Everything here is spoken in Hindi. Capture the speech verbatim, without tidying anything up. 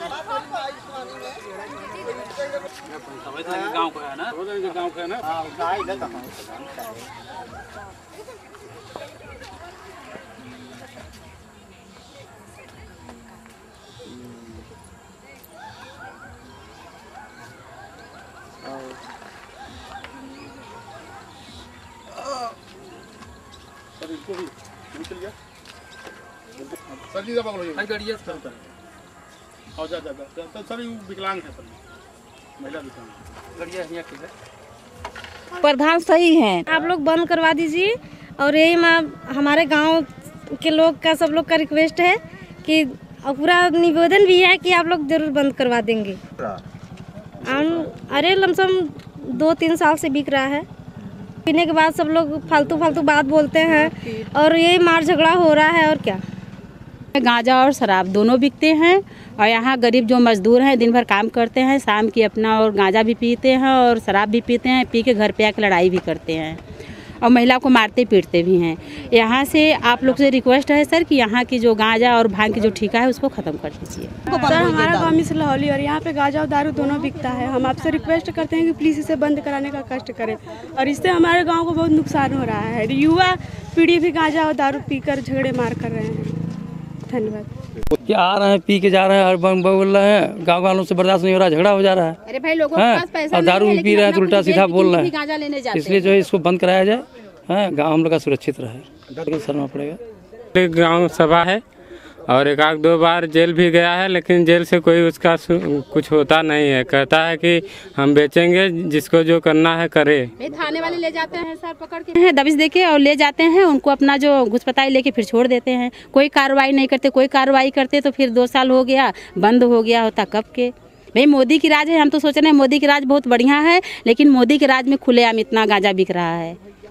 गांव का है ना, गांव का है ना। सर इसको भी निकल गया सर जी, दबा लो ये गाड़ी है सर। आओ जा जा जा सर, ये विकलांग है सर, महिला विकलांग गाड़ी है यहाँ की। प्रधान सही हैं, आप लोग बंद करवा दीजिए। और यही मैं हमारे गांव के लोग का, सब लोग का रिक्वेस्ट है कि पूरा निवेदन भी है कि आप लोग जरूर बंद करवा देंगे। अरे लमसम दो तीन साल से बिक रहा है। पीने के बाद सब लोग फालतू फालतू बात बोलते हैं और यही मार झगड़ा हो रहा है। और क्या, गांजा और शराब दोनों बिकते हैं। और यहाँ गरीब जो मजदूर हैं दिन भर काम करते हैं, शाम की अपना और गांजा भी पीते हैं और शराब भी पीते हैं, पी के घर पे आकर लड़ाई भी करते हैं और महिला को मारते पीटते भी हैं। यहाँ से आप लोग से रिक्वेस्ट है सर कि यहाँ की जो गांजा और भांग की जो ठेका है उसको ख़त्म कर दीजिए। सर हमारा गाँव मिस लाहौली और यहाँ पे गांजा और दारू दोनों बिकता है। हम आपसे रिक्वेस्ट करते हैं कि प्लीज़ इसे बंद कराने का कष्ट करें। और इससे हमारे गाँव को बहुत नुकसान हो रहा है। युवा पीढ़ी भी गांजा और दारू पीकर झगड़े मार कर रहे हैं। धन्यवाद। क्या आ रहे हैं, पी के जा रहे हैं और बोल रहे हैं, गांव वालों से बर्दाश्त नहीं हो रहा, झगड़ा हो जा रहा है। अरे भाई लोगों के पास पैसा और दारू पी रहे हैं तो उल्टा सीधा बोल रहे हैं। इसलिए जो है इसको बंद कराया जाए, हैं, गाँव हम लोग का सुरक्षित रहे। करना पड़ेगा। एक गाँव सभा है और एक आध दो बार जेल भी गया है, लेकिन जेल से कोई उसका कुछ होता नहीं है। कहता है कि हम बेचेंगे, जिसको जो करना है करे। थाने वाले ले जाते हैं सर, पकड़ के दबिश देके और ले जाते हैं उनको, अपना जो घुसपताई लेके फिर छोड़ देते हैं। कोई कार्रवाई नहीं करते। कोई कार्रवाई करते तो फिर दो साल हो गया, बंद हो गया होता कब के। भाई मोदी की राज है, हम तो सोच रहे हैं मोदी की राज बहुत बढ़िया है, लेकिन मोदी के राज में खुलेआम इतना गांजा बिक रहा है।